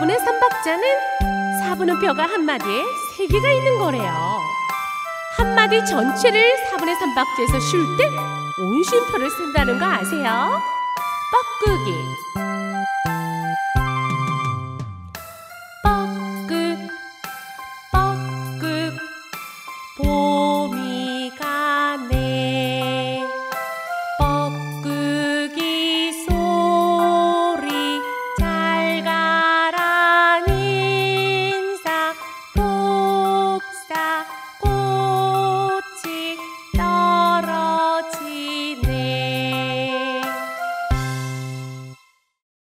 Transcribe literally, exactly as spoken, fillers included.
사분의 삼 박자는 사분음 표가 한 마디에 세 개가 있는 거래요. 한 마디 전체를 사분의 삼 박자에서 쉴 때 온쉼표를 쓴다는 거 아세요? 뻐꾸기.